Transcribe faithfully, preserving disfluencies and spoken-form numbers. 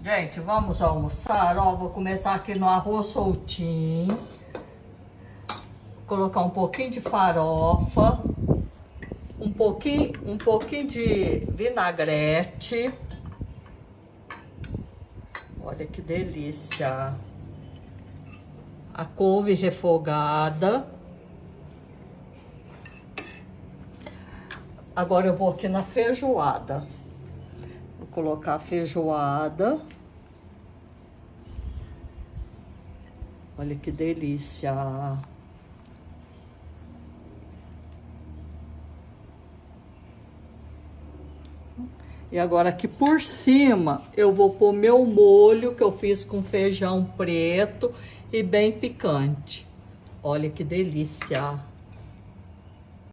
Gente, vamos almoçar, ó, vou começar aqui no arroz soltinho. Vou colocar um pouquinho de farofa, um pouquinho, um pouquinho de vinagrete. Olha que delícia. A couve refogada. Agora eu vou aqui na feijoada. Vou colocar a feijoada. Olha que delícia. E agora aqui por cima eu vou pôr meu molho que eu fiz com feijão preto e bem picante. Olha que delícia.